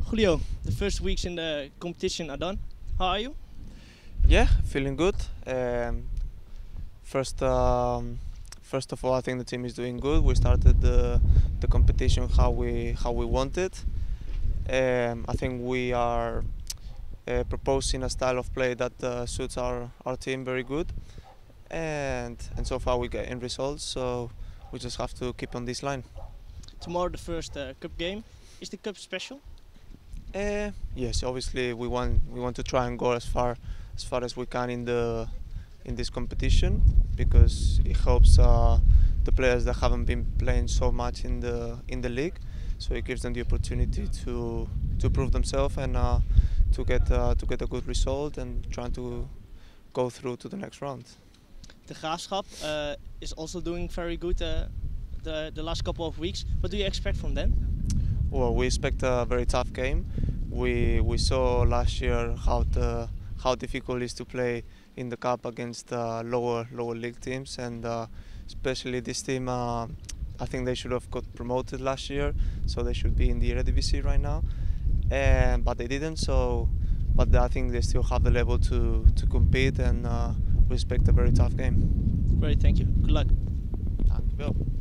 Julio, the first weeks in the competition are done. How are you? Yeah, feeling good. First, first of all, I think the team is doing good. We started the competition how we wanted. I think we are proposing a style of play that suits our team very good, and so far we're getting results. So we just have to keep on this line. Tomorrow the first cup game. Is the cup special? Yes, obviously we want to try and go as far as we can in this competition because it helps the players that haven't been playing so much in the league. So it gives them the opportunity to prove themselves and to get a good result and trying to go through to the next round. The Graafschap is also doing very good the last couple of weeks. What do you expect from them? Well, we expect a very tough game. We saw last year how difficult it is to play in the cup against lower league teams, and especially this team. I think they should have got promoted last year, so they should be in the Eredivisie right now. But they didn't. But I think they still have the level to compete, and we expect a very tough game. Great, thank you. Good luck. Dankjewel.